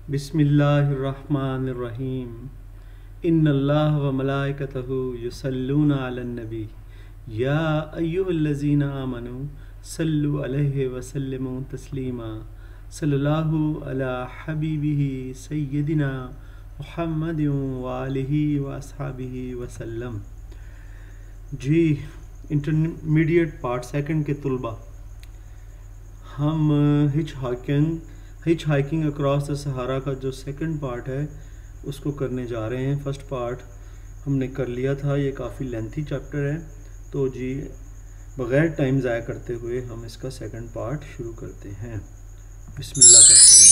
बिस्मिल्लाहिर्रहमानिर्रहीम। इन्नल्लाह व मलाइकतहु युसल्लूना अलन नबी या अय्युहल्लज़ीना आमनू सल्लु अलैहि व सल्लिमू तस्लीमा। सल्लल्लाहु अला हबीबिही सय्यदिना मुहम्मदिन व आलिही व अस्हाबिही वसल्लम। जी, इंटरमीडिएट पार्ट सेकंड के तुलबा, हम hitchhiking across the Sahara का जो सेकंड पार्ट है उसको करने जा रहे हैं। फर्स्ट पार्ट हमने कर लिया था, ये काफ़ी लेंथी चैप्टर है, तो जी बग़ैर टाइम ज़ाया करते हुए हम इसका सेकंड पार्ट शुरू करते हैं। बिस्मिल्लाह करते हैं।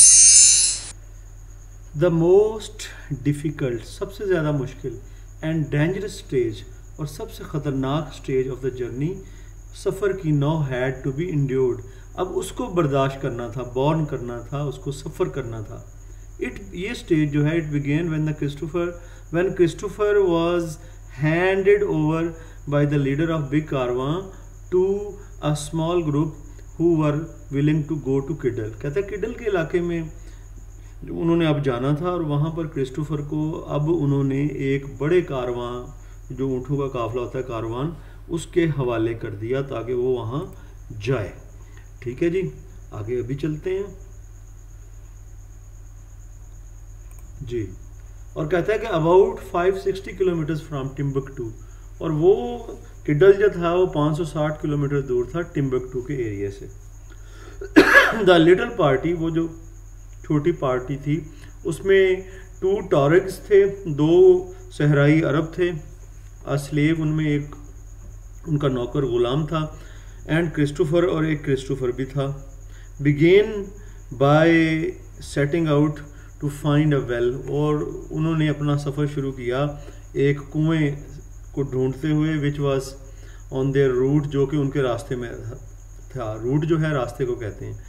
द मोस्ट डिफ़िकल्ट, सबसे ज़्यादा मुश्किल एंड डेंजरस स्टेज और सबसे ख़तरनाक स्टेज ऑफ द जर्नी, सफ़र की नौ हैड टू बी इंड्योर्ड। अब उसको बर्दाश्त करना था, बॉर्न करना था, उसको सफ़र करना था। ये स्टेज जो है, it began when Christopher was handed over by the leader of big caravan to a small group who were willing to go to Kidal. कहते हैं किडल के इलाके में उन्होंने अब जाना था और वहाँ पर क्रिस्टोफर को अब उन्होंने एक बड़े कारवां, जो ऊँटों का काफिला होता है कारवान, उसके हवाले कर दिया ताकि वो वहाँ जाए। ठीक है जी, आगे अभी चलते हैं जी। और कहता है कि अबाउट 560 किलोमीटर फ्रॉम टिम्बकटू, और वो किडल जो था वो 560 किलोमीटर दूर था टिम्बकटू के एरिया से। द लिटिल पार्टी, वो जो छोटी पार्टी थी, उसमें 2 टॉरिग्स थे, 2 सहराई अरब थे, स्लेव, उनमें एक उनका नौकर गुलाम था, एंड क्रिस्टोफर, और एक क्रिस्टोफर भी था। Began by setting out to find a well, और उन्होंने अपना सफ़र शुरू किया एक कुएं को ढूंढते हुए, which was on their route, जो कि उनके रास्ते में था। रूट जो है रास्ते को कहते हैं।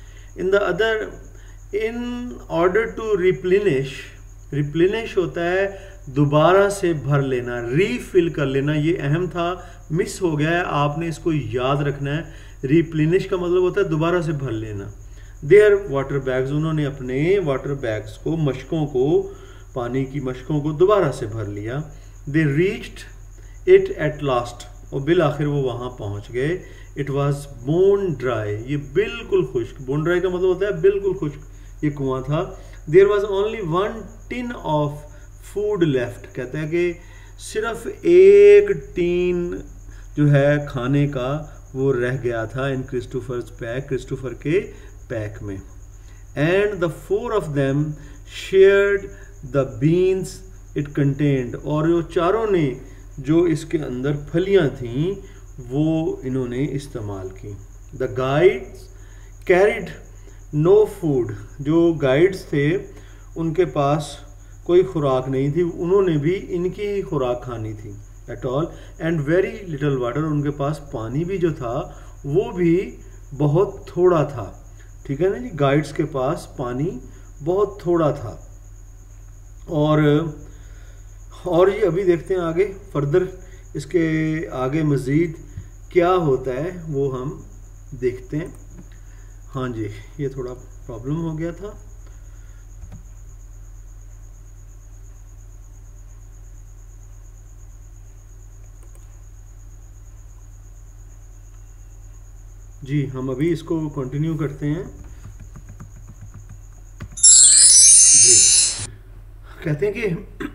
इन ऑर्डर टू रिप्लेनिश होता है दोबारा से भर लेना, रीफिल कर लेना। ये अहम था, मिस हो गया है, आपने इसको याद रखना है। रिप्लेनिश का मतलब होता है दोबारा से भर लेना। देयर वाटर बैग्स, उन्होंने अपने वाटर बैग्स को, मशकों को, पानी की मशकों को दोबारा से भर लिया। They reached it at last, और बिल आखिर वो वहाँ पहुँच गए। इट वॉज बोन ड्राई, ये बिल्कुल खुश्क। बोन ड्राई का मतलब होता है बिल्कुल खुश्क ये कुआं था। There was only 1 tin of food left, कहते हैं कि सिर्फ 1 टीन जो है खाने का वो रह गया था इन क्रिस्टोफर के पैक में। And the 4 of them shared the beans it contained, और जो चारों ने जो इसके अंदर फलियां थीं वो इन्होंने इस्तेमाल की। The guides carried no food, जो गाइड्स थे उनके पास कोई खुराक नहीं थी, उन्होंने भी इनकी ही खुराक खानी थी at all. And very little water, उनके पास पानी भी जो था वो भी बहुत थोड़ा था। ठीक है ना जी, गाइड्स के पास पानी बहुत थोड़ा था। और ये अभी देखते हैं आगे फर्दर, इसके आगे मज़ीद क्या होता है वो हम देखते हैं। हाँ जी, ये थोड़ा प्रॉब्लम हो गया था। जी, हम अभी इसको कंटिन्यू करते हैं जी। कहते हैं कि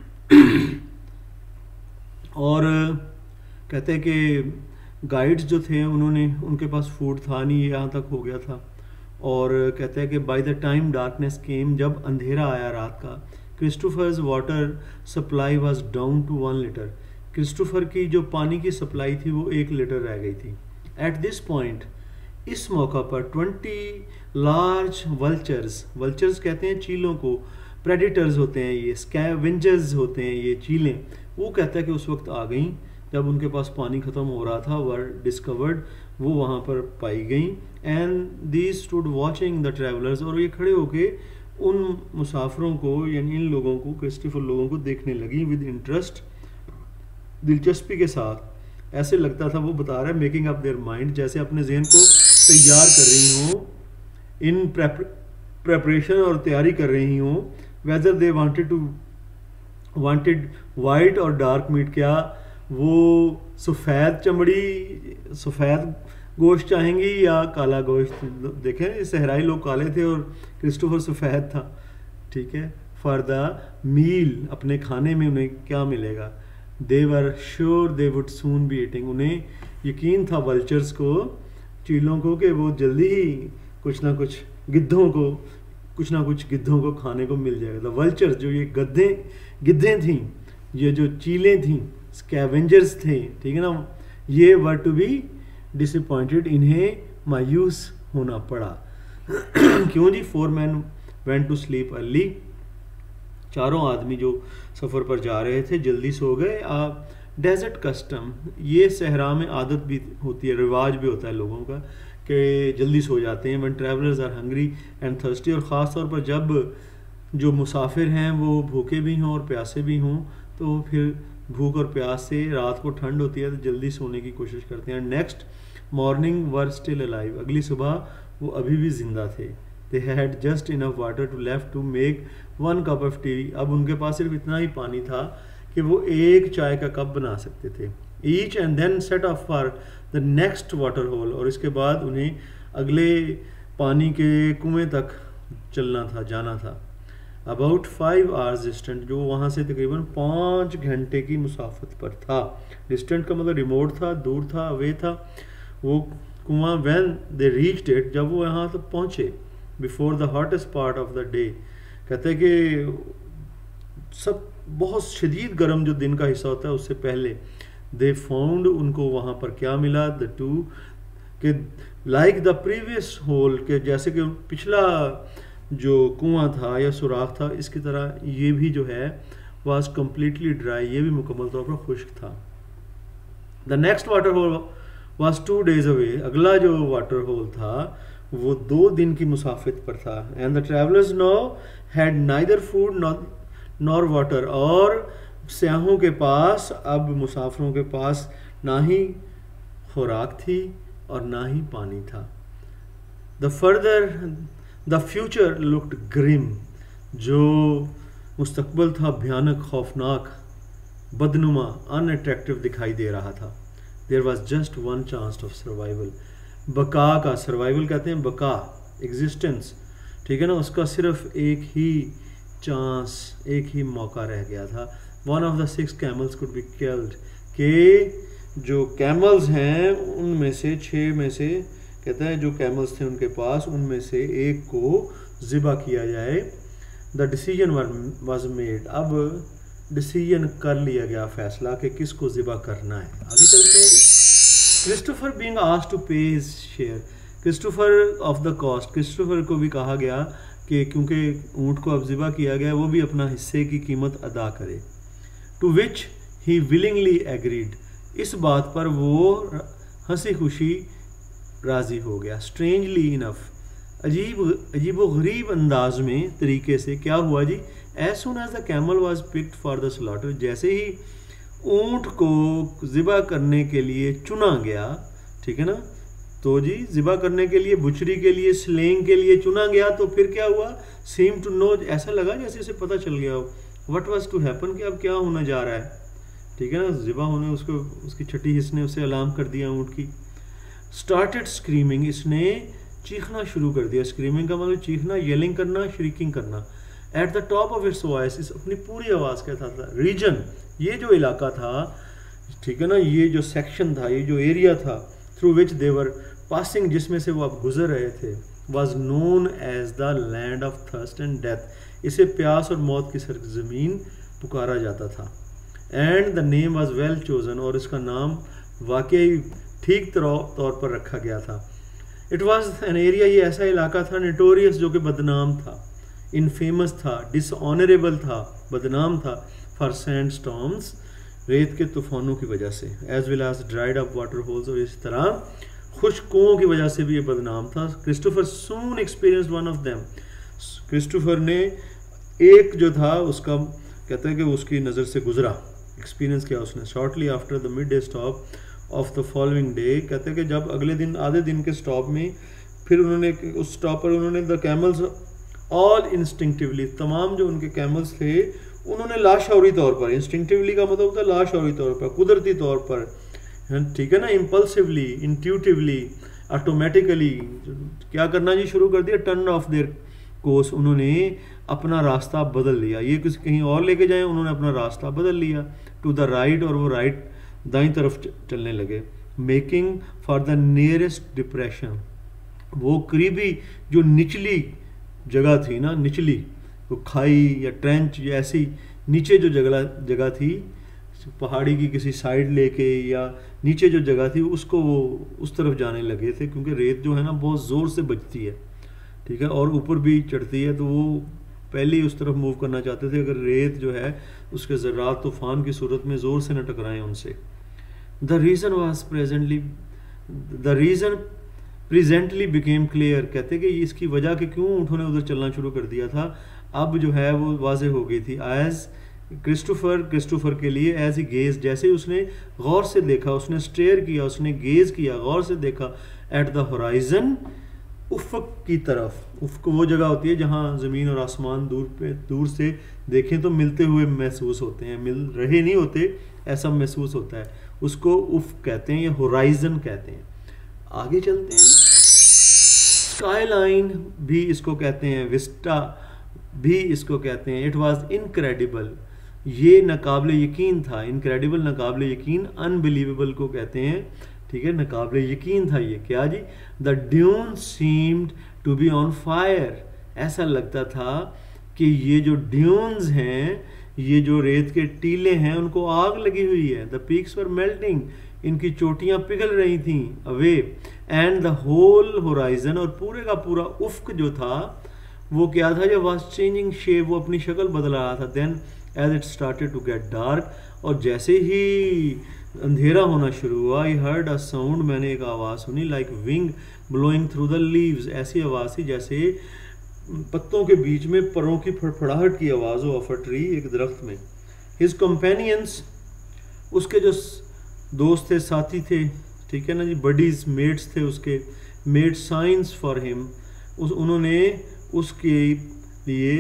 और कहते हैं कि गाइड्स जो थे उनके पास फूड था नहीं, यहाँ तक हो गया था। और कहते हैं कि by the time darkness came, जब अंधेरा आया रात का, Christopher's water supply was down to 1 litre. Christopher की जो पानी की सप्लाई थी वो 1 लीटर रह गई थी। एट दिस पॉइंट, इस मौका पर 20 लार्ज वल्चर्स कहते हैं चीलों को, प्रेडिटर्स होते हैं ये, स्कैवेंजर्स होते हैं ये चीलें, वो कहता है कि उस वक्त आ गई जब उनके पास पानी ख़त्म हो रहा था। वर डिस्कवर्ड, वो वहाँ पर पाई गई। And these stood watching the travellers, और ये खड़े होके उन मुसाफिरों को, यानी इन लोगों को, क्रिस्टोफर लोगों को देखने लगी विद इंटरेस्ट, दिलचस्पी के साथ। ऐसे लगता था, वो बता रहा है, मेकिंग अप देयर माइंड, जैसे अपने जहन को तैयार कर रही हूँ, इन प्रेपरेशन और तैयारी कर रही हूँ वेदर दे वांटेड वाइट और डार्क मीट, क्या वो सफ़ेद चमड़ी सफ़ेद गोश्त चाहेंगी या काला गोश्त। देखें सहराई लोग काले थे और क्रिस्टोफर सफ़ेद था, ठीक है। फॉर द मील, अपने खाने में उन्हें क्या मिलेगा। They were sure they would soon be eating, उन्हें यकीन था वल्चर्स को, चीलों को, कि वो जल्दी ही कुछ ना कुछ गिद्धों को खाने को मिल जाएगा। द वल्चर्स, जो ये गिद्धें थीं, ये जो चीलें थीं, स्कैवेंजर्स थे, ठीक है ना, ये वर टू बी डिसअपॉइंटेड, इन्हें मायूस होना पड़ा। क्यों जी। 4 men went to sleep early, चारों आदमी जो सफ़र पर जा रहे थे जल्दी सो गए। डेजर्ट कस्टम, ये सहरा में आदत भी होती है, रिवाज भी होता है लोगों का कि जल्दी सो जाते हैं। Wan travellers are hungry and thirsty, और ख़ास तौर पर जब जो मुसाफिर हैं वो भूखे भी हों और प्यासे भी हों, तो फिर भूख और प्यास से रात को ठंड होती है तो जल्दी सोने की कोशिश करते हैं। Next morning were still alive, अगली सुबह वो अभी भी जिंदा थे। They had just enough water to left to make 1 cup of tea, अब उनके पास सिर्फ इतना ही पानी था कि वो एक चाय का कप बना सकते थे। Each and then set off for the next water hole, और इसके बाद उन्हें अगले पानी के कुएं तक जाना था। अबाउट 5 hours डिस्टेंट, जो वहाँ से तकरीबन 5 घंटे की मुसाफत पर था। डिस्टेंट का मतलब रिमोट था, दूर था, अवे था वो कुआं। व्हेन दे रीच्ड इट, जब वो यहाँ तक पहुँचे, before the hottest part of the day, कहते हैं कि सब बहुत शदीद गर्म जो दिन का हिस्सा होता है उससे पहले, दे फाउंड, उनको वहाँ पर क्या मिला, द टू, कि लाइक द प्रीवियस होल, के जैसे कि पिछला जो कुआं था या सुराख था, इसकी तरह ये भी जो है वाज कम्प्लीटली ड्राई, ये भी मुकम्मल तौर पर खुश्क था। The next water hole was 2 days away, अगला जो वाटर होल था वो 2 दिन की मुसाफिर पर था। And the travellers no had neither food nor water, और सयाहों के पास, अब मुसाफिरों के पास ना ही खुराक थी और ना ही पानी था। द फ्यूचर लुक्ड ग्रिम, जो मुस्तकबल था भयानक, खौफनाक, बदनुमा, अनअट्रैक्टिव दिखाई दे रहा था। There was just 1 chance of survival, बका का, सर्वाइवल कहते हैं बका, एग्जिस्टेंस, ठीक है ना, उसका सिर्फ एक ही चांस, एक ही मौका रह गया था। 1 of the 6 camels could be killed, के जो कैमल्स हैं उनमें से 6 में से, कहते हैं जो कैमल्स थे उनके पास, उनमें से एक को ज़िबा किया जाए। द डिसीजन वाज मेड, अब डिसीजन कर लिया गया, फैसला कि किसको ज़िबा करना है। आगे चलते हैं। Christopher being asked to pay his share, Christopher of the cost, Christopher को भी कहा गया कि क्योंकि ऊँट को अब ज़िबा किया गया, वो भी अपना हिस्से की कीमत अदा करे। To which he willingly agreed, इस बात पर वो हंसी खुशी राज़ी हो गया। स्ट्रेंजली इनफ, अजीब व गरीब अंदाज में, तरीके से क्या हुआ जी, as soon as the camel was picked for the slaughter, जैसे ही ऊँट को ज़िबा करने के लिए चुना गया, ठीक है ना, तो जी ज़िबा करने के लिए, बुचरी के लिए, स्लेइंग के लिए चुना गया, तो फिर क्या हुआ, सीम टू नो, ऐसा लगा जैसे उसे पता चल गया हो, व्हाट वाज टू हैपन, कि अब क्या होने जा रहा है, ठीक है ना, ज़िबा होने, उसको उसकी छठी हिस्स ने उसे अलार्म कर दिया ऊँट की। स्टार्टेड स्क्रीमिंग, इसने चीखना शुरू कर दिया। स्क्रीमिंग का मतलब चीखना, येलिंग करना, श्रीकिंग करना। At the top of its voice, इस अपनी पूरी आवाज़ के साथ था। रीजन, ये जो इलाका था, ठीक है ना, ये जो सेक्शन था, ये जो एरिया था, थ्रू विच देवर पासिंग, जिसमें से वो अब गुजर रहे थे, was known as the land of thirst and death, इसे प्यास और मौत की सरजमीन पुकारा जाता था। And the name was well chosen, और इसका नाम वाकई ठीक तौर पर रखा गया था। इट वॉज एन एरिया, ये ऐसा इलाका था, नोटोरियस, जो कि बदनाम था, इनफेमस था, डिसऑनरेबल था, बदनाम था, फॉर सैंड स्टॉर्म्स, रेत के तूफानों की वजह से, as well as dried up water holes, और इस तरह खुश्क कुओं की वजह से भी ये बदनाम था। Christopher soon experience one of them, Christopher ने एक जो था उसका, कहते हैं कि उसकी नज़र से गुजरा, एक्सपीरियंस किया उसने। Shortly after the midday stop of the following day, कहते हैं कि जब अगले दिन, आधे दिन के स्टॉप में, फिर उन्होंने उस स्टॉप पर उन्होंने द कैमल्स ऑल इंस्टिंक्टिवली, तमाम जो उनके कैमल्स थे उन्होंने लाशौरी तौर पर, इंस्टिंक्टिवली का मतलब होता है लाशौरी तौर पर, कुदरती तौर पर, ठीक है ना, इम्पल्सिवली, इंट्यूटिवली, ऑटोमेटिकली क्या करना जी शुरू कर दिया, टर्न ऑफ देयर कोर्स, उन्होंने अपना रास्ता बदल लिया, ये किसी कहीं और लेके जाए, उन्होंने अपना रास्ता बदल लिया टू द राइट, और वो राइट दाईं तरफ चलने लगे, making for the nearest depression, वो करीबी जो निचली जगह थी ना, निचली वो खाई या ट्रेंच या ऐसी नीचे जो जगह थी पहाड़ी की किसी साइड लेके, या नीचे जो जगह थी उसको वो उस तरफ जाने लगे थे, क्योंकि रेत जो है ना बहुत ज़ोर से बजती है, ठीक है, और ऊपर भी चढ़ती है, तो वो पहले ही उस तरफ मूव करना चाहते थे, अगर रेत जो है उसके ज़र्रात तूफान की सूरत में ज़ोर से न टकराएं उनसे। The reason presently became clear, कहते कि इसकी वजह कि क्यों ऊँटों ने उधर चलना शुरू कर दिया था अब जो है वो वाज़े हो गई थी। एज क्रिस्टोफर के लिए, एज ही गेज, जैसे उसने गौर से देखा, उसने स्टेयर किया, उसने गेज किया, गौर से देखा, एट द होराइजन, उफ़क़ की तरफ। उफ़क़ वो जगह होती है जहाँ ज़मीन और आसमान दूर से देखें तो मिलते हुए महसूस होते हैं, मिल रहे नहीं होते, ऐसा महसूस होता है, उसको उफ़क़ कहते हैं या होराइजन कहते हैं। आगे चलते हैं, स्काई लाइन भी इसको कहते हैं, विस्टा भी इसको कहते हैं। इट वॉज इनक्रेडिबल, ये नाकाबिल यकीन था, इनक्रेडिबल नाकाबिल यकीन, अनबिलीवेबल को कहते हैं, ठीक है, नाकाबिल यकीन था ये। क्या जी, the dune seemed to be on fire, ऐसा लगता था कि ये जो ड्यून्स हैं, ये जो रेत के टीले हैं, उनको आग लगी हुई है। द पीक्स वर मेल्टिंग, इनकी चोटियां पिघल रही थी, away, and the whole horizon, और पूरे का पूरा उफ़क़ जो था वो क्या था, जो वाज चेंजिंग शेप, वो अपनी शक्ल बदल रहा था। Then as it started to get dark, और जैसे ही अंधेरा होना शुरू हुआ, आई हर्ड अ साउंड, मैंने एक आवाज़ सुनी, like wind blowing through the leaves, ऐसी आवाज़ थी जैसे पत्तों के बीच में परों की फड़फड़ाहट की आवाज़ हो, ऑफ अ ट्री, एक दरख्त में। हिज कंपेनियंस, उसके जो दोस्त थे, साथी थे, ठीक है ना जी, बडीज, मेट्स थे उसके, मेड साइंस फॉर हिम, उन्होंने उसके लिए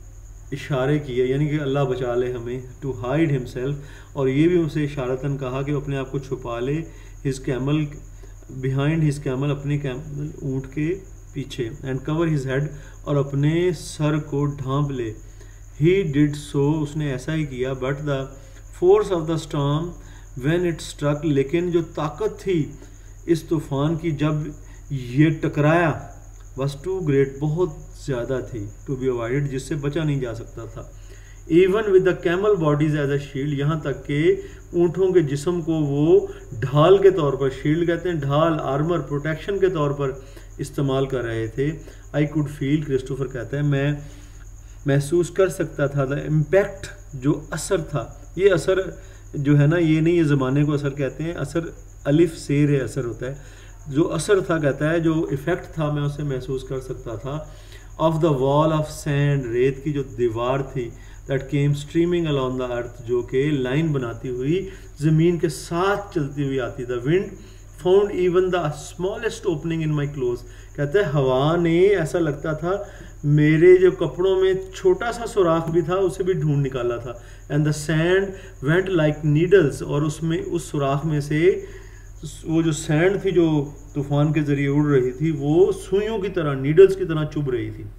इशारे किए, यानी कि अल्लाह बचा ले हमें, टू हाइड हिमसेल्फ, और ये भी उसे इशारतन कहा कि अपने आप को छुपा ले, his camel, behind his camel, अपने कैमल ऊँट के पीछे, एंड कवर हिज हेड, और अपने सर को ढांप ले। ही डिड सो, उसने ऐसा ही किया, but the force of the storm when it struck, लेकिन जो ताकत थी इस तूफान की जब ये टकराया, वॉज टू ग्रेट, बहुत ज़्यादा थी, टू बी अवॉइडेड, जिससे बचा नहीं जा सकता था। Even with the camel bodies as a shield, यहाँ तक के ऊँटों के जिस्म को वो ढाल के तौर पर, शील्ड कहते हैं ढाल, आर्मर, प्रोटेक्शन के तौर पर इस्तेमाल कर रहे थे। आई कुड फील, क्रिस्टोफर कहता है, मैं महसूस कर सकता था, द इम्पैक्ट, जो असर था, ये असर जो है ना, ये नहीं, ये ज़माने को असर कहते हैं, असर अलिफ सेर असर होता है, जो असर था कहता है, जो इफ़ेक्ट था मैं उसे महसूस कर सकता था, of the wall of sand, रेत की जो दीवार थी, that came streaming along the earth, जो कि लाइन बनाती हुई ज़मीन के साथ चलती हुई आती। The wind found even the smallest opening in my clothes, कहते हैं हवा ने, ऐसा लगता था मेरे जो कपड़ों में छोटा सा सुराख भी था उसे भी ढूंढ निकाला था। And the sand went like needles, और उसमें उस सुराख में से वो जो सैंड थी जो तूफान के जरिए उड़ रही थी, वो सुइयों की तरह, नीडल्स की तरह चुभ रही थी।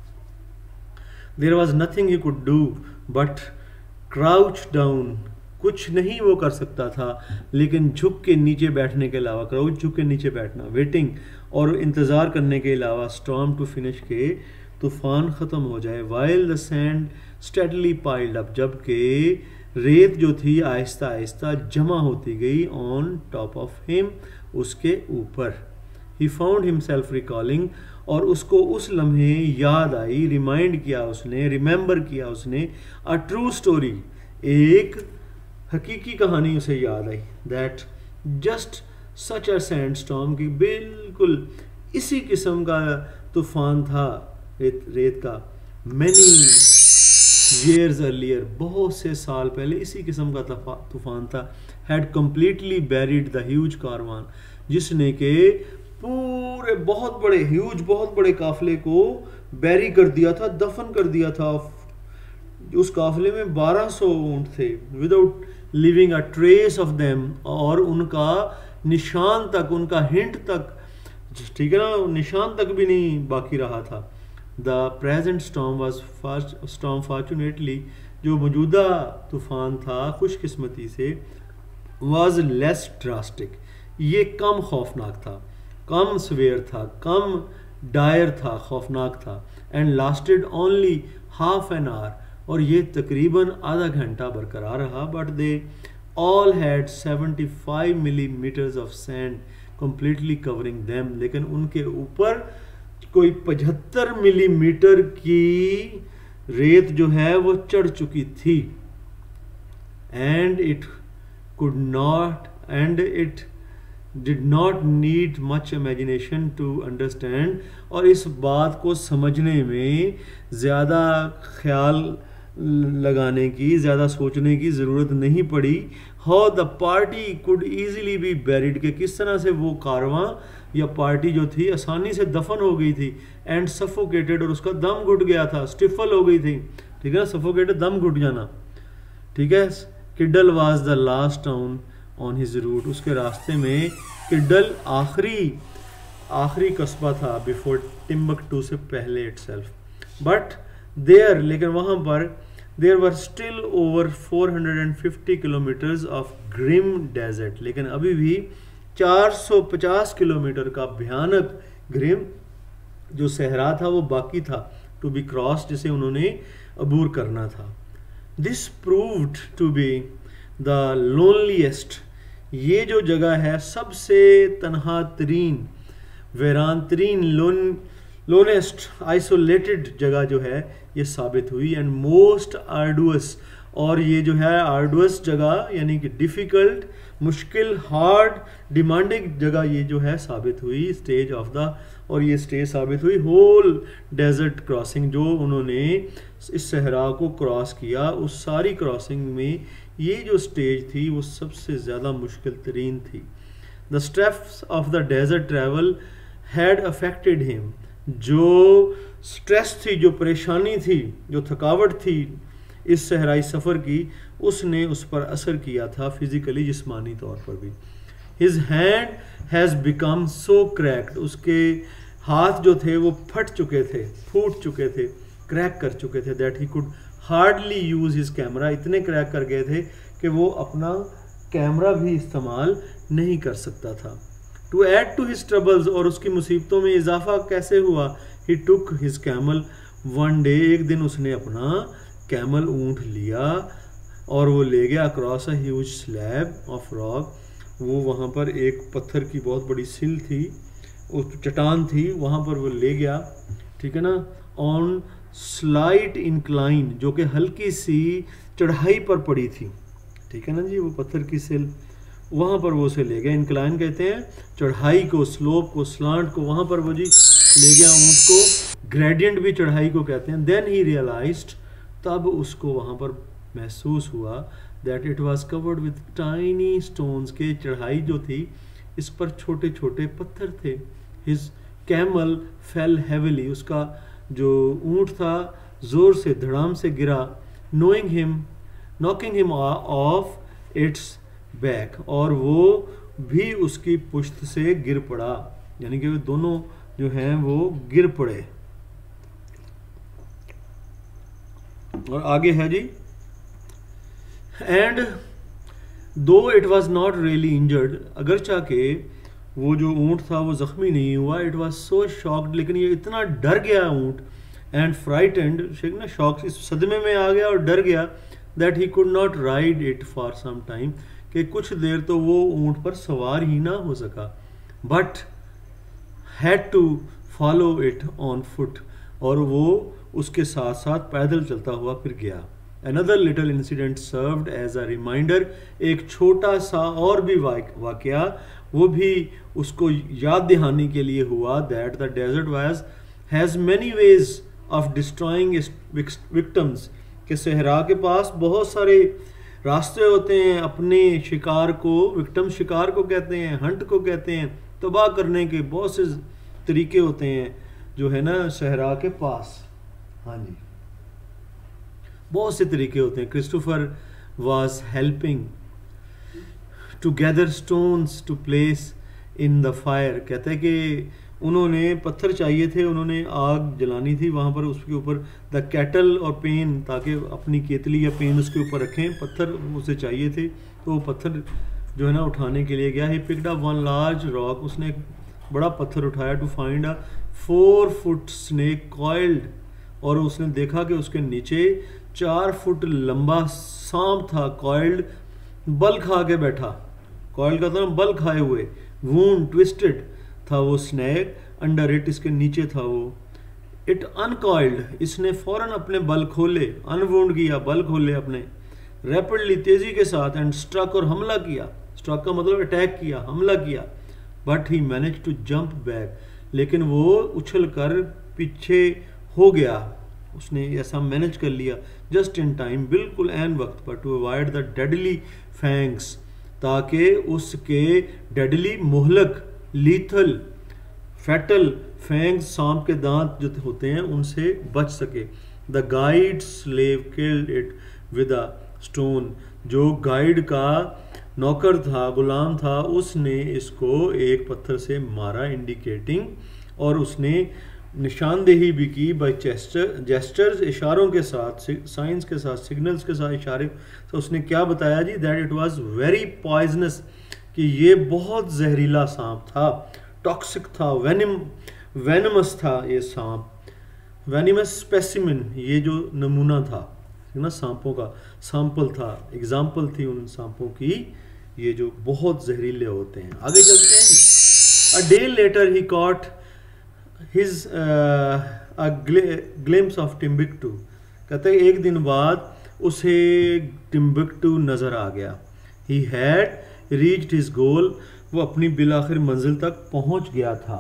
There was nothing he could do but crouch down, कुछ नहीं वो कर सकता था लेकिन झुक के नीचे बैठने के अलावा, क्राउच झुक के नीचे बैठना, वेटिंग, और इंतज़ार करने के अलावा, स्टॉर्म टू फिनिश, के तूफान ख़त्म हो जाए। While the sand steadily piled up, जबकि रेत जो थी आहिस्ता आहिस्ता जमा होती गई, ऑन टॉप ऑफ हिम, उसके ऊपर। ही फाउंड हिमसेल्फ रिकॉलिंग, और उसको उस लम्हे याद आई, रिमाइंड किया उसने, रिमेंबर किया उसने, अ ट्रू स्टोरी, एक हकीकी कहानी उसे याद आई, that just such a sandstorm, की बिल्कुल इसी किस्म का तूफान था रेत का, मैनी years earlier, बहुत से साल पहले इसी किस्म का तूफान था, had completely buried the huge caravan, जिसने के पूरे बहुत बड़े ह्यूज, बहुत बड़े काफिले को बैरी कर दिया था, दफन कर दिया था। उस काफिले में 1200 ऊंट थे, without leaving a trace of them, और उनका निशान तक, उनका हिंट तक, ठीक है ना, निशान तक भी नहीं बाकी रहा था। द प्रेजेंट स्टॉर्म फॉर्चुनेटली, जो मौजूदा तूफान था खुशकिस्मती से, वॉज लेस ड्रास्टिक, ये कम खौफनाक था, कम सवेयर था, कम डायर था, खौफनाक था। And lasted only half an hour, और ये तकरीबन आधा घंटा बरकरार रहा। But they all had 75 millimetres of sand completely covering them, लेकिन उनके ऊपर कोई 75 मिलीमीटर की रेत जो है वो चढ़ चुकी थी। And it did not need much imagination to understand, और इस बात को समझने में ज़्यादा ख्याल लगाने की, ज़्यादा सोचने की ज़रूरत नहीं पड़ी। How the party could easily be buried, के किस तरह से वो कारवां या पार्टी जो थी आसानी से दफन हो गई थी। एंड सफोकेटेड, और उसका दम घुट गया था, स्टिफल हो गई थी, ठीक है ना, सफोकेटेड दम घुट जाना, ठीक है। Kidal was the last town on his route, उसके रास्ते में किडल आखिरी कस्बा था, बिफोर टिम्बकटू से पहले इटसेल्फ। बट देयर, लेकिन वहाँ पर there were still over 450 kilometres of grim desert, लेकिन अभी भी 450 किलोमीटर का भयानक ग्रिम जो सहरा था वो बाकी था, टू बी क्रॉस, जिसे उन्होंने अबूर करना था। This proved to be the loneliest, ये जो जगह है सबसे तन्हा तरीन, वीरान तरीन, लोनेस्ट, आइसोलेटेड जगह जो है ये साबित हुई। एंड मोस्ट आर्डुअस, और ये जो है आर्डुअस जगह यानी कि डिफ़िकल्ट, मुश्किल, हार्ड, डिमांडिंग जगह ये जो है साबित हुई, स्टेज ऑफ द, और ये स्टेज साबित हुई होल डेजर्ट क्रॉसिंग, जो उन्होंने इस सहरा को क्रॉस किया, उस सारी क्रॉसिंग में ये जो स्टेज थी वो सबसे ज़्यादा मुश्किल तरीन थी। The stress of the desert travel had affected him, जो स्ट्रेस थी, जो परेशानी थी, जो थकावट थी इस सहराई सफ़र की, उसने उस पर असर किया था फिज़िकली, जिस्मानी तौर पर भी। His hand has become so cracked, उसके हाथ जो थे वो फट चुके थे, फूट चुके थे, क्रैक कर चुके थे, that he could hardly use his camera, इतने क्रैक कर गए थे कि वो अपना कैमरा भी इस्तेमाल नहीं कर सकता था। To add to his troubles, और उसकी मुसीबतों में इजाफा कैसे हुआ, he took his camel one day, एक दिन उसने अपना कैमल ऊँट लिया और वो ले गया across a huge slab of rock, वो वहाँ पर एक पत्थर की बहुत बड़ी सिल थी, उस चट्टान थी, वहाँ पर वो ले गया, ठीक है ना, ऑन स्लाइट इंक्लाइन, जो कि हल्की सी चढ़ाई पर पड़ी थी, ठीक है ना जी, वो पत्थर की सिल, वहाँ पर वो उसे ले गया। इंक्लाइन कहते हैं चढ़ाई को, स्लोप को, स्लांट को, वहाँ पर वो जी ले गया ऊँट को। ग्रेडियंट भी चढ़ाई को कहते हैं। देन ही रियलाइज्ड, तब उसको वहाँ पर महसूस हुआ, that it was covered with tiny stones, के चढ़ाई जो थी इस पर छोटे छोटे पत्थर थे। हिज कैमल फेल हेविली, उसका जो ऊँट था जोर से, धड़ाम से गिरा। Knocking him off its back, और वो भी उसकी पुश्त से गिर पड़ा, यानी कि वो दोनों जो हैं वो गिर पड़े। और आगे है जी, and though it was not really injured, अगरचा के वो जो ऊँट था वो जख्मी नहीं हुआ। इट वॉज सो शॉक्ड, लेकिन ये इतना डर गया ऊँट, एंड फ्राइटेंड, ना शॉक, इस सदमे में आ गया और डर गया, that he could not ride it for some time, कि कुछ देर तो वो ऊँट पर सवार ही ना हो सका। But had to follow it on foot, और वो उसके साथ साथ पैदल चलता हुआ फिर गया। Another little incident served as a reminder, एक छोटा सा और भी वाकया वो भी उसको याद दिहाने के लिए हुआ, that the desert has many ways of destroying its victims, कि सहरा के पास बहुत सारे रास्ते होते हैं अपने शिकार को, विक्टिम शिकार को कहते हैं, हंट को कहते हैं, तबाह करने के बहुत से तरीके होते हैं। जो है ना सहरा के पास। हाँ जी, बहुत से तरीके होते हैं। Christopher was helping to gather stones to place in the fire. कहते हैं कि उन्होंने पत्थर चाहिए थे, उन्होंने आग जलानी थी वहाँ पर, उसके ऊपर द कैटल और पेन, ताकि अपनी केतली या पेन उसके ऊपर रखें। पत्थर उसे चाहिए थे, तो वो पत्थर जो है ना उठाने के लिए गया। He picked up one large rock, उसने एक बड़ा पत्थर उठाया। To find a 4 foot snake coiled, और उसने देखा कि उसके नीचे 4 फुट लंबा सांप था। कॉइल्ड, बल खा के बैठा। कॉइल्ड का था बल खाए हुए। वूंड, ट्विस्टेड था वो स्नेक। अंडर इट, इसके नीचे था वो। इट अनकॉइल्ड, इसने फौरन अपने बल खोले। अनवुंड किया, बल खोले अपने। रैपिडली, तेजी के साथ। एंड स्ट्रक, और हमला किया। स्ट्रक का मतलब अटैक किया, हमला किया। But he manage to jump back, लेकिन वो उछल कर पीछे हो गया। उसने ऐसा मैनेज कर लिया जस्ट इन टाइम, बिल्कुल एन वक्त पर। To avoid the deadly fangs, ताकि उसके डेडली, मोहलक, लीथल, फैटल फैंग्स, सांप के दांत जो होते हैं, उनसे बच सके। The guide slave killed it with a stone, जो गाइड का नौकर था, गुलाम था, उसने इसको एक पत्थर से मारा। इंडिकेटिंग, और उसने निशानदेही भी की। बाय जेस्टर्स, इशारों के साथ, साइंस के साथ, सिग्नल्स के साथ, इशारे। तो उसने क्या बताया जी? That it was very poisonous, कि ये बहुत जहरीला सांप था। टॉक्सिक था, वेनमस था ये सांप। वेनिमस स्पेसिमिन, ये जो नमूना था ना सांपों का, सैंपल था, एग्जाम्पल थी उन सांपों की, ये जो बहुत जहरीले होते हैं। आगे चलते हैं। A day later he caught his glimpse of Timbuktu. कहते हैं एक दिन बाद उसे टिम्बक्टू नजर आ गया। He had reached his goal, वो अपनी बिलाखिर मंजिल तक पहुंच गया था।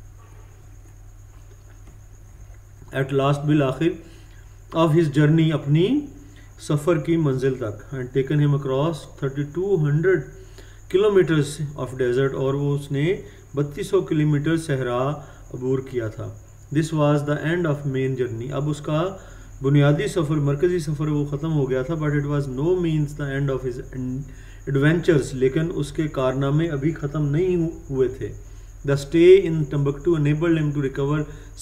एट लास्ट, बिलाखिर ऑफ हिज जर्नी, अपनी सफ़र की मंजिल तक। And taken him across 3200 kilometres of desert, और वो उसने 3200 किलोमीटर सहरा अबूर किया था। This was the end of main journey, अब उसका बुनियादी सफ़र, मरकज़ी सफ़र वो ख़त्म हो गया था। But it was no means the end of his adventures, लेकिन उसके कारनामे अभी ख़त्म नहीं हुए थे। The stay in Timbuktu enabled him to recover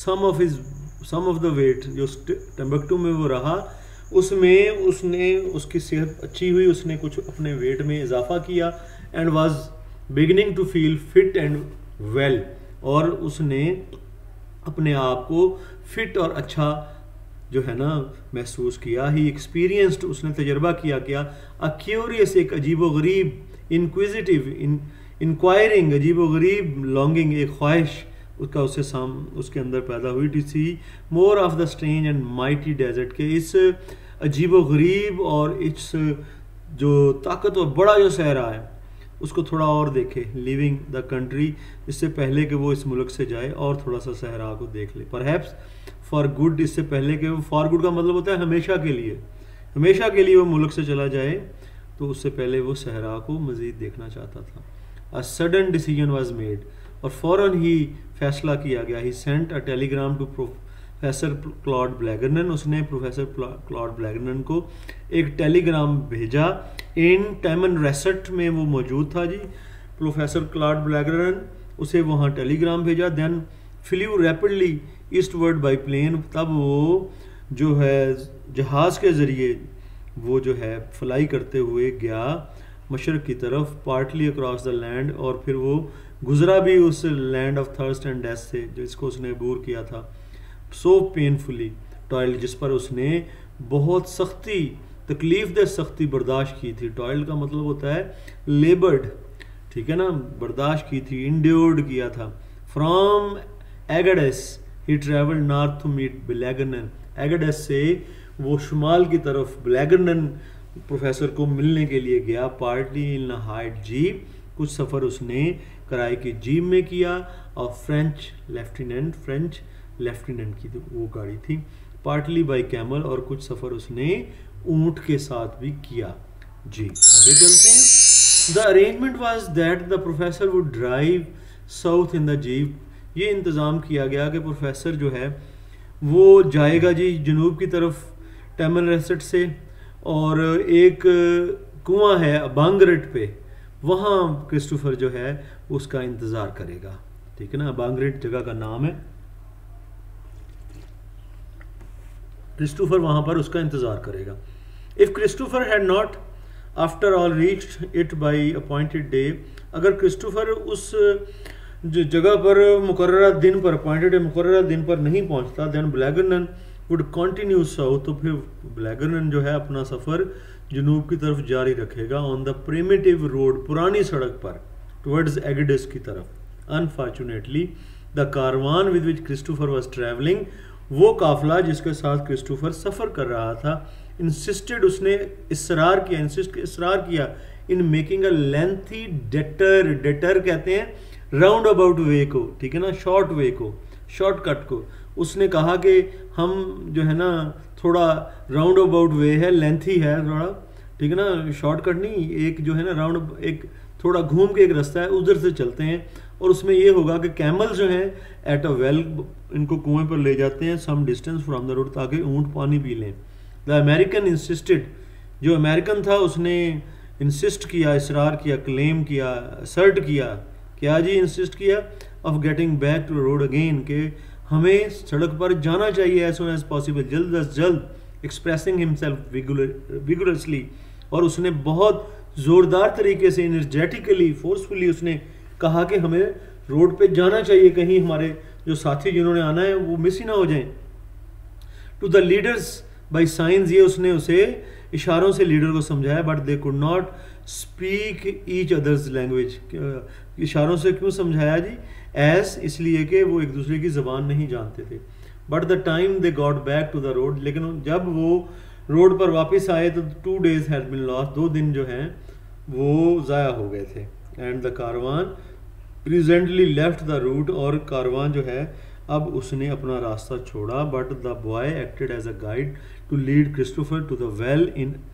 some of the weight, जो टम्बक्टू में वो रहा, उसमें उसने, उसकी सेहत अच्छी हुई, उसने कुछ अपने वेट में इजाफा किया। And was beginning to feel fit and well, और उसने अपने आप को फिट और अच्छा जो है ना महसूस किया। ही एक्सपीरियंस्ड, उसने तजर्बा किया क्या? अ क्यूरियस, एक अजीब व गरीब, इंक्विजिटिव, इंक्वायरिंग, अजीब व गरीब, लॉन्गिंग, एक ख्वाहिश उसके अंदर पैदा हुई। To see more of the strange and mighty desert, के इस अजीब व गरीब और इस जो ताकतवर बड़ा जो सहरा है उसको थोड़ा और देखे। लिविंग द कंट्री, इससे पहले कि वो इस मुल्क से जाए, और थोड़ा सा सहरा को देख ले। परहैप्स फॉर गुड, इससे पहले कि वो, फॉर गुड का मतलब होता है हमेशा के लिए, हमेशा के लिए वो मुल्क से चला जाए, तो उससे पहले वो सहरा को मज़ीद देखना चाहता था। A sudden decision was made, और फ़ौरन ही फैसला किया गया। He sent a telegram to Professor Claude Blanguernon, उसने प्रोफेसर क्लॉड ब्लैगरनन को एक टेलीग्राम भेजा। इन टैमन रेसट में वो मौजूद था जी, प्रोफेसर क्लॉड ब्लैगरनन, उसे वहाँ टेलीग्राम भेजा। Then flew rapidly eastward by plane, तब वो जो है जहाज़ के ज़रिए वो जो है फ्लाई करते हुए गया मशरक़ की तरफ। पार्टली अक्रॉस द लैंड, और फिर वो गुजरा भी उस land of thirst and death से, जिसको उसने अबूर किया था। सो पेनफुली टॉयल, जिस पर उसने बहुत सख्ती, तकलीफ दे सख्ती बर्दाश्त की थी। टॉयल का मतलब होता है लेबर्ड, ठीक है ना, बर्दाश्त की थी, इंड्योर्ड किया था। From Agadez he travelled north to meet Blanguernon, Agadez से वो शुमाल की तरफ ब्लैगरनन प्रोफेसर को मिलने के लिए गया। पार्टली इन हाइट जीप, कुछ सफ़र उसने किराए की जीप में किया, और फ्रेंच लेफ्टिनेंट की तो वो गाड़ी थी। पार्टली बाई कैमल, और कुछ सफ़र उसने ऊंट के साथ भी किया। जी आगे चलते हैं। The arrangement was that the professor would drive south in the jeep, ये इंतज़ाम किया गया कि प्रोफेसर जो है वो जाएगा जी जनूब की तरफ टैमरसेट से, और एक कुआं है अबांगरेट पे, वहाँ क्रिस्टोफर जो है उसका इंतज़ार करेगा। ठीक है ना, अबांगरेट जगह का नाम है। क्रिस्टोफर वहाँ पर उसका इंतज़ार करेगा। If Christopher had not after all reached it by appointed day, अगर क्रिस्टोफर उस जगह पर मुकर्ररा दिन पर, अपॉइंटेड मुकर्ररा दिन पर नहीं पहुंचता, then Blanguernon would continue south, तो फिर ब्लैगरनन जो है अपना सफ़र जनूब की तरफ जारी रखेगा ऑन द प्रिमिटिव रोड, पुरानी सड़क पर, टुवर्ड्स एगिडस की तरफ। Unfortunately the caravan with which Christopher was travelling, वो काफिला जिसके साथ क्रिस्टोफर सफ़र कर रहा था, इंसिस्टेड, उसने इसरार किया in making a lengthy detour, detour कहते हैं राउंड अबाउट वे को, ठीक है ना, शॉर्ट वे को, शॉर्टकट को। उसने कहा कि हम जो है ना थोड़ा राउंड अबाउट वे है, लेंथी है थोड़ा, ठीक है ना, शॉर्टकट नहीं, एक जो है ना राउंड, एक थोड़ा घूम के एक रास्ता है, उधर से चलते हैं। और उसमें ये होगा कि कैमल जो हैं एट अ वेल, इनको कुएं पर ले जाते हैं some distance from the road, ताकि ऊँट पानी पी लें। द अमेरिकन इंसिस्टेड, जो अमेरिकन था उसने इंसिस्ट किया, इसरार किया, क्लेम किया, असर्ट किया, क्या जी इंसिस्ट किया, of getting back to road again, के हमें सड़क पर जाना चाहिए एज सुन एज पॉसिबल, जल्द अज जल्द, एक्सप्रेसिंग हिमसेल्फ विगुलसली, और उसने बहुत ज़ोरदार तरीके से, एनर्जेटिकली, फोर्सफुली उसने कहा कि हमें रोड पे जाना चाहिए, कहीं हमारे जो साथी जिन्होंने आना है वो मिस ही ना हो जाएं। To the leaders by signs, ये उसने उसे इशारों से लीडर को समझाया, but they could not speak each other's language. इशारों से क्यों समझाया जी? एस, इसलिए कि वो एक दूसरे की ज़बान नहीं जानते थे। But the time they got back to the road, लेकिन जब वो रोड पर वापस आए तो 2 days हैड बीन लॉस्ट, 2 दिन जो हैं वो ज़ाया हो गए थे। And the caravan presently left the route, और कारवान जो है अब उसने अपना रास्ता छोड़ा। But the boy acted as a guide to lead Christopher to the well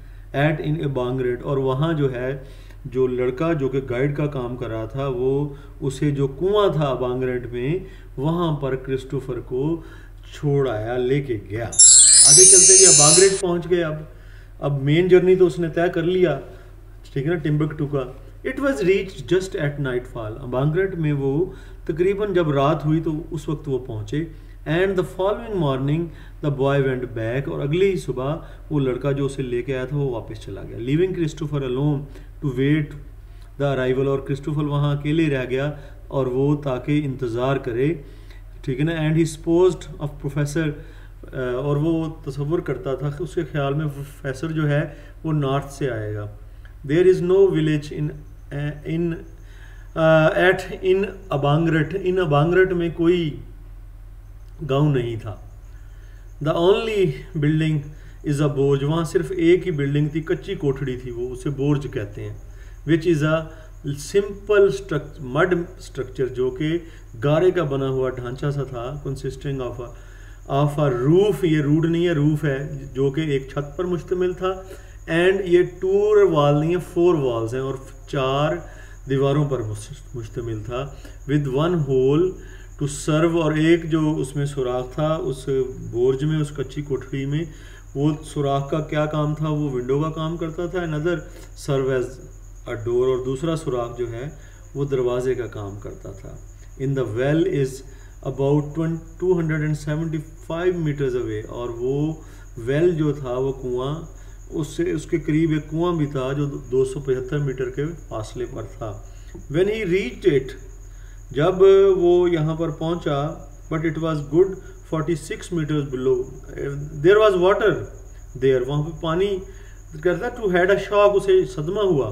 in Abangharit, और वहाँ जो है जो लड़का जो कि गाइड का काम कर रहा था, वो उसे जो कुआं था अबांगरेट में, वहाँ पर क्रिस्टोफर को छोड़ आया, लेके गया। आगे चलते ही अबांगरेट पहुँच गए। अब मेन जर्नी तो उसने तय कर लिया, ठीक है ना, टिम्बकटू का। It was reach just at nightfall, Abangharit में वो तकरीबन जब रात हुई तो उस वक्त वो पहुँचे। And the following morning the boy went back, और अगली ही सुबह वो लड़का जो उसे लेके आया था वो वापस चला गया। Leaving Christopher alone to wait the arrival, और क्रिस्टोफर वहाँ अकेले रह गया और वो ताकि इंतज़ार करे, ठीक है ना। And he supposed of professor, और वो तसव्वुर करता था कि उसके ख्याल में प्रोफेसर जो है वो नॉर्थ से आएगा। There is no village in Abangharit, in Abangharit में कोई गांव नहीं था। The only building is a bordj, वहाँ सिर्फ एक ही बिल्डिंग थी, कच्ची कोठड़ी थी, वो उसे बोर्ज कहते हैं। Which is a simple mud structure, जो कि गारे का बना हुआ ढांचा सा था, कंसिस्टिंग ऑफ अ रूफ, ये रूड नहीं है, रूफ है, जो कि एक छत पर मुश्तमिल था। एंड ये 2 वॉल नहीं है, 4 वॉल्स हैं, और 4 दीवारों पर मुश्तमिल था। विद 1 होल टू सर्व, और एक जो उसमें सुराख था उस बोर्ज में, उस कच्ची कोठरी में, वो सुराख का क्या काम था? वो विंडो का काम करता था। Another serve as a door, और दूसरा सुराख जो है वो दरवाजे का काम करता था। In the well is about 275 metres away, और वो वेल जो था, वो कुआं, उससे उसके करीब एक कुआं भी था जो 275 मीटर के फासले पर था। व्हेन ही रीच्ड इट, जब वो यहाँ पर पहुँचा, but it was good 46 metres below, there was water there, वहाँ पर पानी कहता, टू हैड अ शॉक, उसे सदमा हुआ।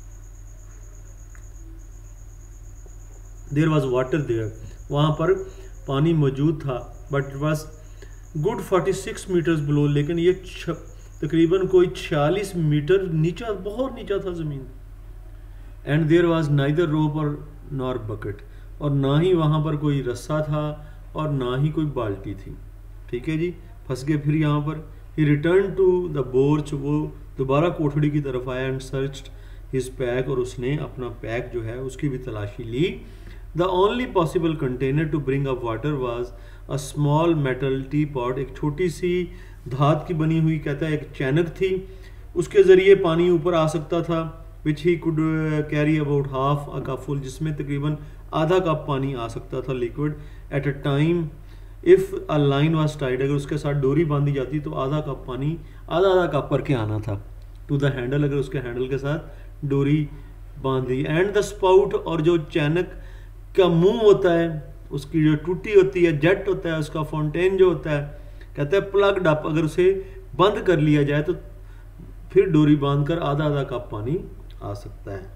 देयर वॉज वाटर देयर, वहाँ पर पानी मौजूद था, but it was good 46 metres below, लेकिन ये तकरीबन कोई 46 मीटर नीचा, बहुत नीचा था ज़मीन। And there was neither rope और नॉर बकेट, और ना ही वहाँ पर कोई रस्सा था और ना ही कोई बाल्टी थी। ठीक है जी, फंस गए फिर यहाँ पर। He return to the bordj, वो दोबारा कोठड़ी की तरफ आया। एंड सर्च्ड हिज पैक, और उसने अपना पैक जो है उसकी भी तलाशी ली। The only possible container to bring up water was a small metal teapot, एक छोटी सी धात की बनी हुई कहता है एक चैनक थी, उसके ज़रिए पानी ऊपर आ सकता था, which he could carry about half a cup full, जिसमें तकरीबन आधा कप पानी आ सकता था liquid at a time. If a line was tied, अगर उसके साथ डोरी बांधी जाती तो आधा कप पानी आधा कप करके आना था टू द हैंडल, अगर उसके हैंडल के साथ डोरी बांध दी। एंड द स्पाउट, और जो चैनक का मुंह होता है, उसकी जो टूटी होती है, जेट होता है, उसका फाउंटेन जो होता है, कहते हैं प्लग्ड अप, अगर उसे बंद कर लिया जाए तो फिर डोरी बांधकर आधा कप पानी आ सकता है।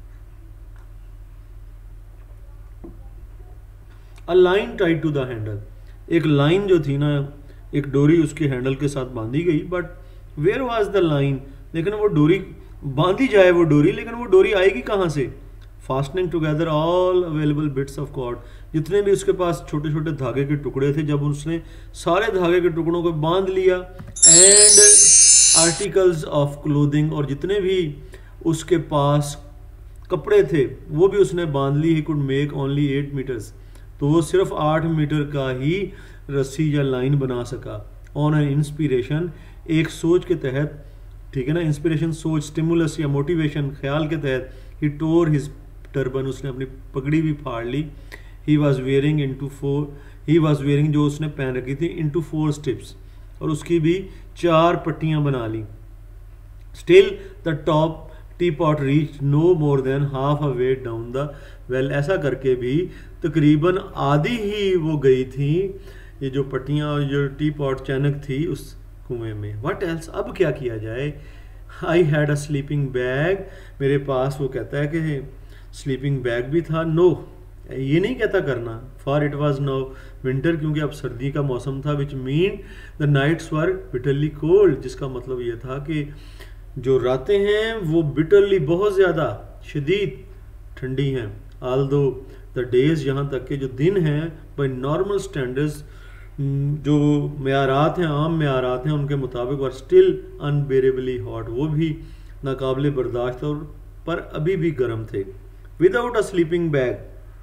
A line tied to the handle, एक लाइन जो थी ना, एक डोरी उसके हैंडल के साथ बांधी गई, but where was the line, लेकिन वो डोरी बांधी जाए वो डोरी, लेकिन वो डोरी आएगी कहाँ से? Fastening together all available bits of cord, जितने भी उसके पास छोटे छोटे धागे के टुकड़े थे, जब उसने सारे धागे के टुकड़ों को बांध लिया, एंड आर्टिकल्स ऑफ क्लोथिंग, और जितने भी उसके पास कपड़े थे वो भी उसने बांध ली। He could make only 8 metres, तो वो सिर्फ 8 मीटर का ही रस्सी या लाइन बना सका। ऑन एन इंस्पिरेशन, एक सोच के तहत, ठीक है ना, इंस्पिरेशन सोच, स्टिमुलस या मोटिवेशन, ख्याल के तहत, ही टोर हिज टर्बन, उसने अपनी पगड़ी भी फाड़ ली। ही वॉज वेयरिंग जो उसने पहन रखी थी इनटू 4 स्ट्रिप्स, और उसकी भी 4 पट्टियां बना ली। Still the top teapot reach no more than half a way down the well, ऐसा करके भी तकरीबन आधी ही वो गई थी, ये जो पट्टियां और जो टी पॉट चैनक थी उस कुएं में। व्हाट एल्स, अब क्या किया जाए? I had a sleeping bag, मेरे पास, वो कहता है कि स्लीपिंग बैग भी था। नो, ये नहीं कहता करना, for it was no winter, क्योंकि अब सर्दी का मौसम था, which mean the nights were bitterly cold, जिसका मतलब ये था कि जो रातें हैं वो बिटरली बहुत ज़्यादा शदीद ठंडी हैं। आल्दो द डेज, यहाँ तक के जो दिन हैं बाई नॉर्मल स्टैंडर्ड्स, जो म्यारात हैं, आम म्यारात हैं, उनके मुताबिक वर स्टिल अनबेरेबली हॉट, वो भी नाकाबिले बर्दाश्त और पर अभी भी गर्म थे। Without a sleeping bag,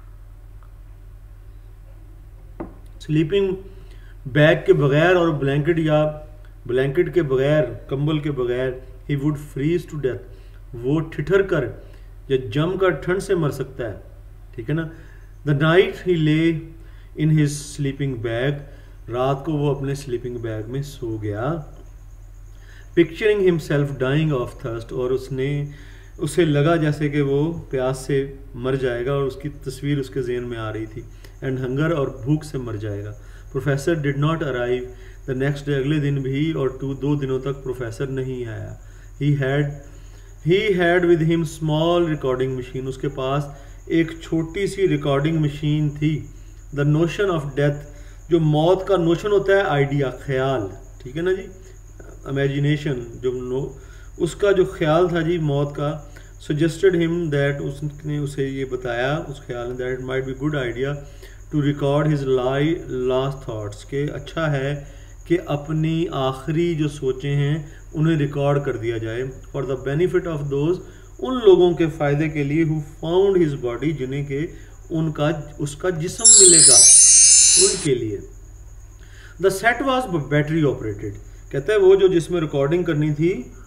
sleeping bag के बगैर और ब्लैंकेट के बगैर, कंबल के बगैर, he would freeze to death, वो ठिठर कर या जम कर ठंड से मर सकता है, ठीक है ना। द नाइट ही ले इन हिज स्लीपिंग बैग, रात को वो अपने स्लीपिंग बैग में सो गया। Picturing himself dying of thirst, और उसे लगा जैसे कि वो प्यास से मर जाएगा, और उसकी तस्वीर उसके ज़हन में आ रही थी। एंड हंगर, और भूख से मर जाएगा। Professor did not arrive the next day, अगले दिन भी और 2 दिनों तक प्रोफेसर नहीं आया। He had with him small recording machine, उसके पास एक छोटी सी रिकॉर्डिंग मशीन थी। द नोशन ऑफ डेथ, जो मौत का नोशन होता है, आइडिया, ख्याल, ठीक है ना जी, इमेजिनेशन, उसका जो ख्याल था जी मौत का, सजेस्टेड हिम दैट, उसने उसे ये बताया, उस ख्याल ने, that it might be good idea to record his last thoughts, के अच्छा है कि अपनी आखिरी जो सोचें हैं उन्हें रिकॉर्ड कर दिया जाए, for the benefit of those, उन लोगों के फ़ायदे के लिए, हु फाउंड हिज बॉडी, जिन्हें के उसका जिस्म मिलेगा, उनके लिए। The set was battery operated, कहता है वो जो जिसमें रिकॉर्डिंग करनी थी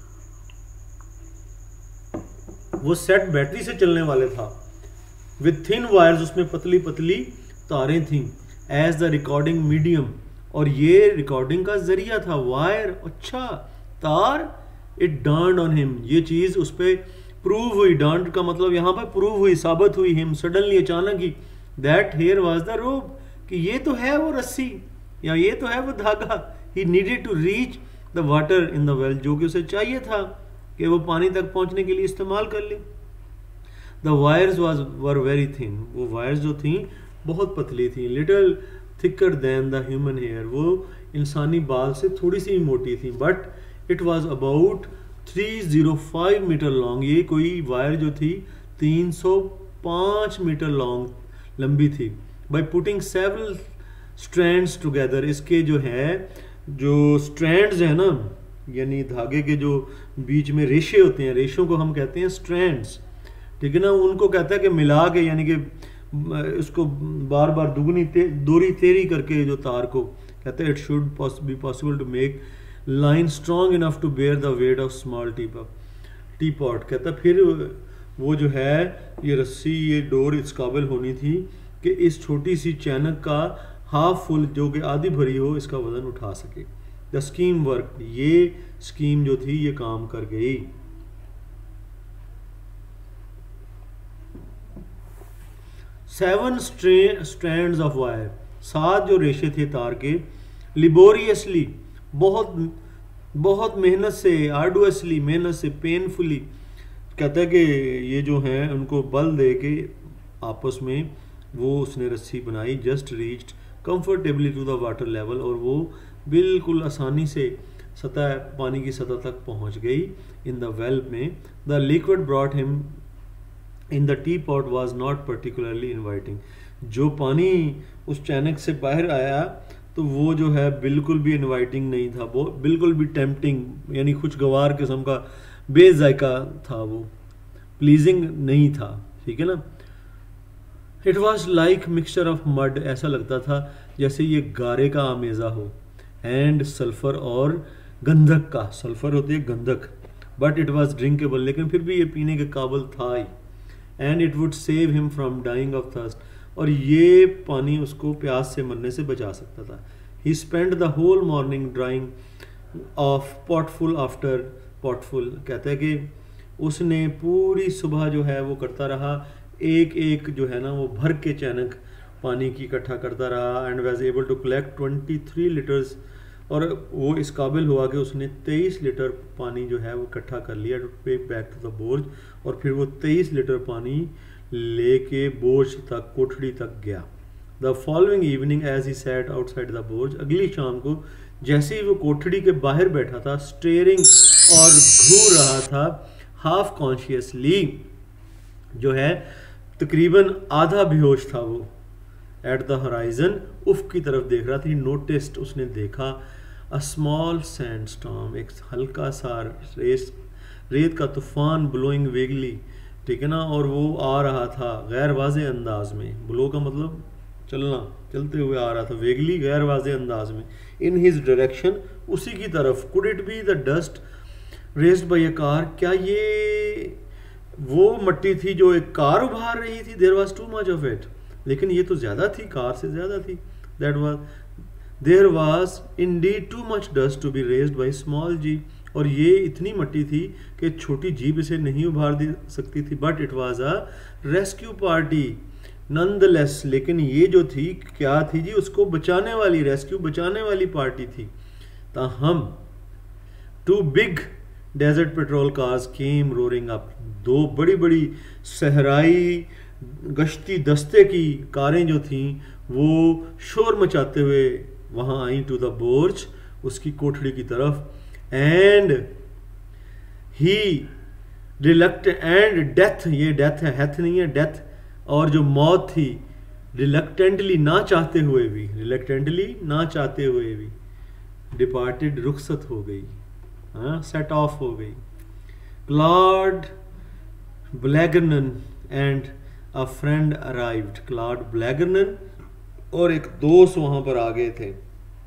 वो सेट बैटरी से चलने वाले था। विथ थिन वायर्स, उसमें पतली पतली तारें थीं, एज द रिकॉर्डिंग मीडियम, और ये रिकॉर्डिंग का जरिया था। वायर, अच्छा, तार। इट डार्नड ऑन हिम, ये चीज उस पर प्रूव हुई, डार्नड का मतलब यहाँ पर प्रूव हुई, साबित हुई, हिम सडनली, अचानक ही, that here was the rope, कि ये तो है वो रस्सी या ये तो है वो धागा। He needed to reach the water in the well, जो कि उसे चाहिए था कि वो पानी तक पहुंचने के लिए इस्तेमाल कर ले। The wires were very thin, वो वायर्स जो थी बहुत पतली थी। Little thicker than the human hair, वो इंसानी बाल से थोड़ी सी मोटी थी। But it was about 305 metre long, ये कोई वायर जो थी 305 मीटर लॉन्ग लंबी थी। By putting several strands together, इसके जो है जो स्ट्रैंड्स है ना, यानी धागे के जो बीच में रेशे होते हैं, रेशों को हम कहते हैं स्ट्रैंड्स, ठीक है ना, उनको कहता है कि मिला के, यानी कि उसको बार बार दूरी तेरी करके जो तार को कहते हैं, it should be possible to make line strong enough to bear the weight of small teapot. कहता फिर वो जो है ये रस्सी, ये डोर इस काबिल होनी थी कि इस छोटी सी चैनक का हाफ फुल जो कि आधी भरी हो इसका वजन उठा सके। द स्कीम वर्क, ये स्कीम जो थी ये काम कर गई। सेवन स्ट्रैंड्स ऑफ वायर, 7 जो रेशे थे तार के, लिबोरियसली बहुत मेहनत से, आर्डुअसली मेहनत से, पेनफुली, कहता है कि ये जो हैं उनको बल दे के आपस में वो उसने रस्सी बनाई। Just reached comfortably to the water level, और वो बिल्कुल आसानी से पानी की सतह तक पहुंच गई। इन द वेल में the liquid brought him in the teapot was not particularly inviting, जो पानी उस चैनक से बाहर आया तो वो जो है बिल्कुल भी इन्वाइटिंग नहीं था, वो बिल्कुल भी टेम्पटिंग यानी खुशगवार किस्म का बेजायका था, वो प्लीजिंग नहीं था, ठीक है ना। It was like mixture of mud, ऐसा लगता था जैसे ये गारे का आमेज़ा हो, एंड सल्फर और गंधक का, सल्फर होती है गंधक, बट इट वॉज ड्रिंकेबल, लेकिन फिर भी ये पीने के काबिल था ही। And it would save him from dying of thirst, और ये पानी उसको प्यास से मरने से बचा सकता था। He spend the whole morning drawing of potful after potful, कहता है कि उसने पूरी सुबह जो है वो करता रहा, एक एक जो है ना वो भर के चैनक पानी की इकट्ठा करता रहा। And was able to collect 23 litres, और वो इस काबिल हुआ कि उसने 23 लीटर पानी जो है वो इकट्ठा कर लिया to take back to the bordj, और फिर वो 23 लीटर पानी लेके बोर्ज तक, कोठड़ी तक गया। The following evening as he sat outside the bordj, अगली शाम को जैसे ही वो कोठड़ी के बाहर बैठा था, स्टेयरिंग और घूर रहा था, हाफ कॉन्शियसली जो है तकरीबन आधा बेहोश था वो, एट द होराइजन, उफ की तरफ देख रहा था। नोटिस्ड, उसने देखा, अ स्मॉल सैंड स्टॉर्म, एक हल्का सा रेत का तूफान, ब्लोइंग वेगली, ठीक है ना, और वो आ रहा था गैर वाज़े अंदाज में, ब्लो का मतलब चलना, चलते हुए आ रहा था, वेगली गैर वाज़े अंदाज में, इन हिज डायरेक्शन, उसी की तरफ। Could it be the dust raised by a car, क्या ये वो मट्टी थी जो एक कार उभार रही थी? There was too much of it, लेकिन ये तो ज़्यादा थी, कार से ज़्यादा थी। That was there was indeed too much dust to be raised by small G, और ये इतनी मट्टी थी कि छोटी जीप इसे नहीं उभार दे सकती थी। But it was a rescue party nonetheless, लेकिन ये जो थी क्या थी जी, उसको बचाने वाली, रेस्क्यू बचाने वाली पार्टी थी। ताहम 2 big desert patrol cars came roaring up, 2 बड़ी बड़ी सहराई गश्ती दस्ते की कारें जो थीं वो शोर मचाते हुए वहाँ आई टू द बोर्ज, उसकी कोठड़ी की तरफ। And he reluct and death, ये डेथ है, हेथ नहीं है, डेथ, और जो मौत थी रिलक्टेंटली, ना चाहते हुए भी, रिलक्टेंटली ना चाहते हुए भी, डिपार्टेड, रुखसत हो गई, हाँ, सेट ऑफ हो गई। Claude Blanguernon and a friend arrived, Claude Blanguernon और एक दोस्त वहां पर आ गए थे।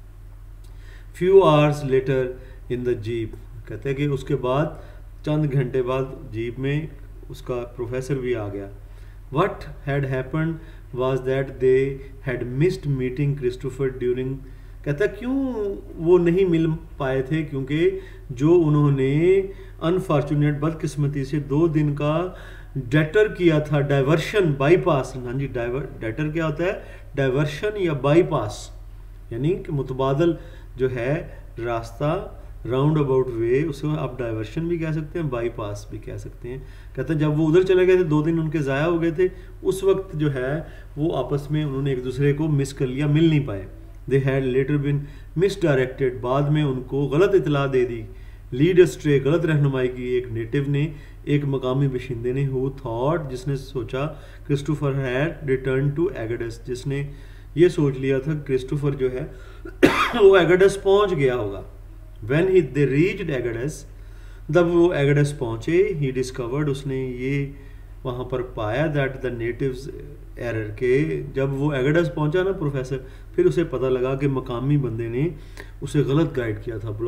Few hours later in the jeep, कहते हैं कि उसके बाद चंद घंटे बाद जीप में उसका प्रोफेसर भी आ गया। What had happened was that they had missed meeting Christopher during, कहता क्यों वो नहीं मिल पाए थे, क्योंकि जो उन्होंने अनफॉर्चुनेट बदकिस्मती से 2 दिन का डेटर किया था, डाइवर्शन, बाईपास, हाँ जी, डेटर क्या होता है, डाइवर्शन या बाईपास, यानी कि मुतबादल जो है रास्ता, राउंड अबाउट वे, उसे आप डाइवर्शन भी कह सकते हैं, बाईपास भी कह सकते हैं। कहते हैं जब वो उधर चले गए थे, 2 दिन उनके ज़ाया हो गए थे, उस वक्त जो है वो आपस में उन्होंने एक दूसरे को मिस कर लिया, मिल नहीं पाए। They had later been misdirected, बाद में उनको गलत इतला दे दी, लीड स्ट्रे, गलत रहनुमाई की एक नेटिव ने, एक मकामी बशिंदे ने, हु थॉट, जिसने सोचा, Christopher had return to Agadez, जिसने ये सोच लिया था क्रिस्टोफर जो है वो एगडस पहुंच गया होगा। When they reached Agadas, जब वो एगडस पहुंचे, he discovered, उसने ये वहाँ पर पाया दैट द नेटिव्स एरर के जब वो एगडस पहुँचा ना प्रोफेसर, फिर उसे पता लगा कि मकामी बंदे ने उसे गलत गाइड किया था।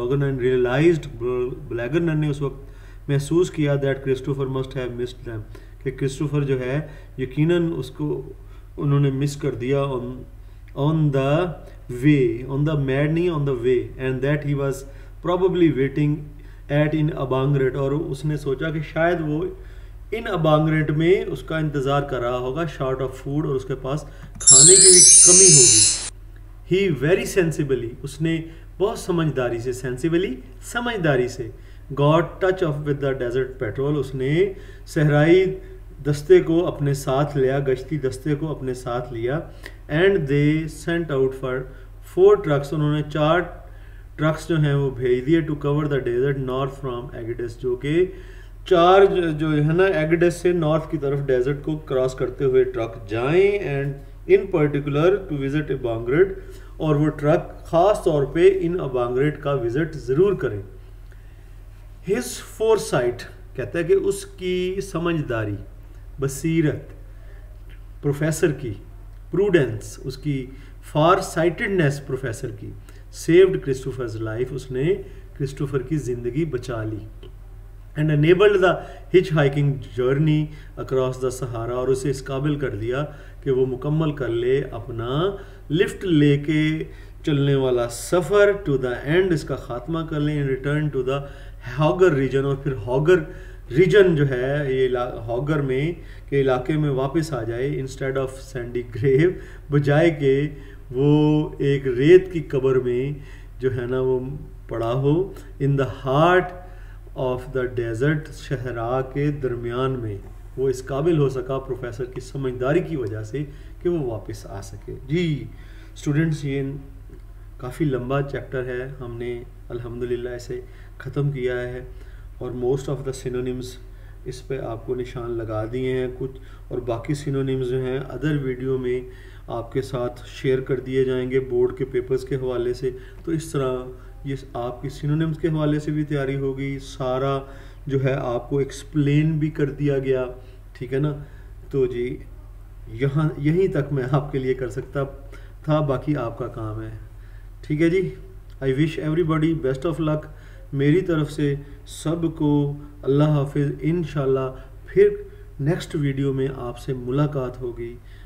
ब्लैगरनर ने उस वक्त महसूस किया that Christopher must have missed them, कि क्रिस्टोफर जो है यकीनन उसको उन्होंने मिस कर दिया on the way, on the mad नहीं, on the way, and that he was probably waiting at in Abangharit, और उसने सोचा कि शायद वो इन अबांगरेट में उसका इंतज़ार कर रहा होगा शॉर्ट ऑफ फूड, और उसके पास खाने की भी कमी होगी। ही वेरी सेंसिबली, उसने बहुत समझदारी से, सेंसिबली समझदारी से, got touch of with the desert patrol, उसने सहराई दस्ते को अपने साथ लिया, गश्ती दस्ते को अपने साथ लिया। And they sent out for 4 trucks, उन्होंने 4 ट्रक्स जो हैं वो भेज दिए to cover the desert north from Agadez, जो कि 4 जो है ना एगडेस से नॉर्थ की तरफ डेजर्ट को क्रॉस करते हुए ट्रक जाएं, and in particular to visit Abangharit, और वो ट्रक ख़ास तौर पे इन अबांगरेट का विजिट ज़रूर करें। हिज फोरसाइट, कहता है कि उसकी समझदारी, बसीरत, प्रोफेसर की प्रूडेंस, उसकी फार साइटेडनेस प्रोफेसर की, सेव्ड क्रिस्टोफर्स लाइफ, उसने क्रिस्टोफर की ज़िंदगी बचा ली। And enabled the hitch hiking journey across the Sahara, और उसे इस काबिल कर दिया कि वो मुकम्मल कर ले अपना लिफ्ट लेके चलने वाला सफ़र टू द एंड, इसका ख़ात्मा कर लें, return to the Hoggar region, और फिर हॉगर रीजन जो है ये हॉगर में के इलाके में वापस आ जाए, इंस्टेड ऑफ सैंडी ग्रेव, बजाय के वो एक रेत की कब्र में जो है ना वो पड़ा हो, in the heart of the desert, Sahara के दरमियान में। वो इस काबिल हो सका प्रोफेसर की समझदारी की वजह से कि वो वापस आ सके। जी स्टूडेंट्स, ये काफ़ी लंबा चैप्टर है, हमने अल्हम्दुलिल्लाह इसे ख़त्म किया है, और मोस्ट ऑफ द सिनोनिम्स इस पे आपको निशान लगा दिए हैं कुछ, और बाकी सिनोनिम्स जो हैं अदर वीडियो में आपके साथ शेयर कर दिए जाएंगे बोर्ड के पेपर्स के हवाले से। तो इस तरह ये आपकी सिनोनिम्स के हवाले से भी तैयारी होगी, सारा जो है आपको एक्सप्लेन भी कर दिया गया, ठीक है ना। तो जी यहीं तक मैं आपके लिए कर सकता था, बाकी आपका काम है, ठीक है जी। I wish everybody best of luck मेरी तरफ से सबको। अल्लाह हाफिज़। इंशाल्लाह फिर नेक्स्ट वीडियो में आपसे मुलाकात होगी।